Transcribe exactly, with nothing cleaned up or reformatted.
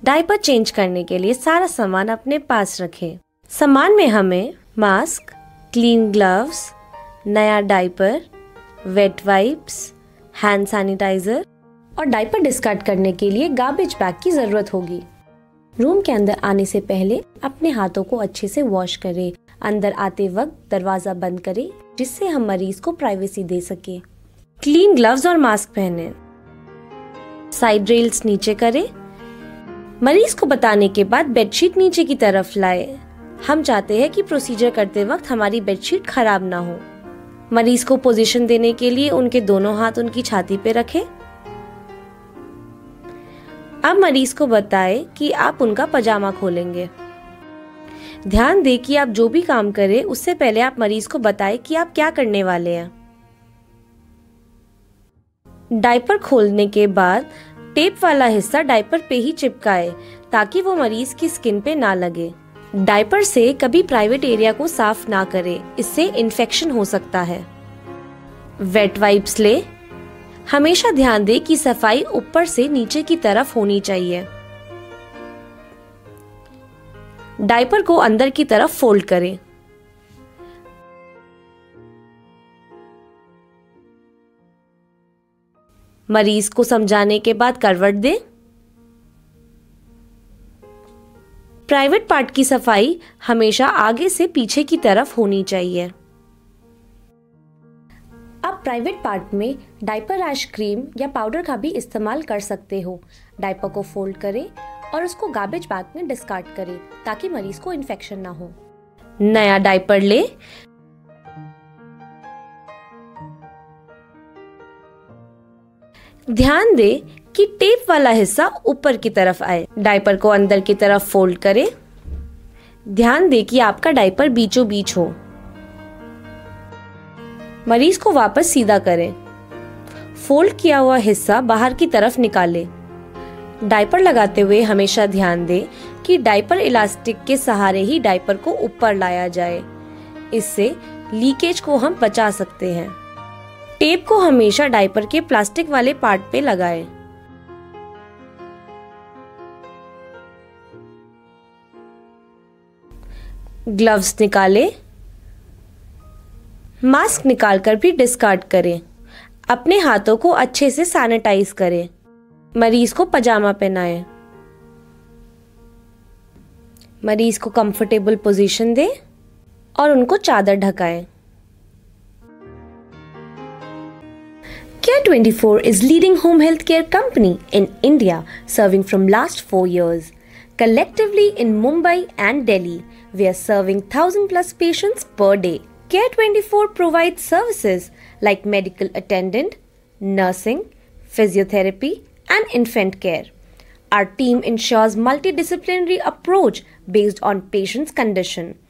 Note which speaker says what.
Speaker 1: Diaper change करने के लिए सारा सामान अपने पास रखें। सामान में हमें मास्क, क्लीन ग्लव्स, नया diaper, wet wipes, hand sanitiser और डायपर डिस्कार्ड करने के लिए गार्बेज बैग की जरूरत होगी। रूम के अंदर आने से पहले अपने हाथों को अच्छे से वॉश करें। अंदर आते वक्त दरवाजा बंद करें जिससे हम मरीज को प्राइवेसी दे सके। क्लीन ग्लव्स और मास्क पहने। साइड रेल्स नीचे करें। मरीज को बताने के बाद बेडशीट नीचे की तरफ लाए। हम चाहते हैं कि प्रोसीजर करते वक्त हमारी बेडशीट खराब ना हो। मरीज को पोजीशन देने के लिए उनके दोनों हाथ उनकी छाती पे रखें। अब मरीज को बताएं कि आप उनका पजामा खोलेंगे। ध्यान दें कि आप जो भी काम करें उससे पहले आप मरीज को बताएं कि आप क्या करने वाले हैं। डायपर खोलने के बाद टेप वाला हिस्सा डायपर पे ही चिपकाए ताकि वो मरीज की स्किन पे ना लगे। डायपर से कभी प्राइवेट एरिया को साफ ना करें, इससे इन्फेक्शन हो सकता है। वेट वाइप्स ले। हमेशा ध्यान दें कि सफाई ऊपर से नीचे की तरफ होनी चाहिए। डायपर को अंदर की तरफ फोल्ड करें। मरीज को समझाने के बाद करवट दें। प्राइवेट पार्ट की सफाई हमेशा आगे से पीछे की तरफ होनी चाहिए। आप प्राइवेट पार्ट में डायपर रैश क्रीम या पाउडर का भी इस्तेमाल कर सकते हो। डायपर को फोल्ड करें और उसको गार्बेज बैग में डिस्कार्ड करें ताकि मरीज को इन्फेक्शन ना हो। नया डायपर ले। ध्यान दें कि टेप वाला हिस्सा ऊपर की तरफ आए। डायपर को अंदर की तरफ फोल्ड करें। ध्यान दें कि आपका डायपर बीचों बीच हो। मरीज को वापस सीधा करें। फोल्ड किया हुआ हिस्सा बाहर की तरफ निकालें। डायपर लगाते हुए हमेशा ध्यान दें कि डायपर इलास्टिक के सहारे ही डायपर को ऊपर लाया जाए। इससे लीकेज को हम बचा सकते हैं। टेप को हमेशा डायपर के प्लास्टिक वाले पार्ट पे लगाएं। ग्लव्स निकालें। मास्क निकालकर भी डिस्कार्ड करें। अपने हाथों को अच्छे से सैनिटाइज करें। मरीज को पजामा पहनाएं। मरीज को कंफर्टेबल पोजीशन दें और उनको चादर ढकाएं। Care twenty-four is leading home health care company in India, serving from last four years. Collectively in Mumbai and Delhi, we are serving one thousand plus patients per day. Care twenty-four provides services like medical attendant, nursing, physiotherapy, and infant care. Our team ensures multidisciplinary approach based on patient's condition.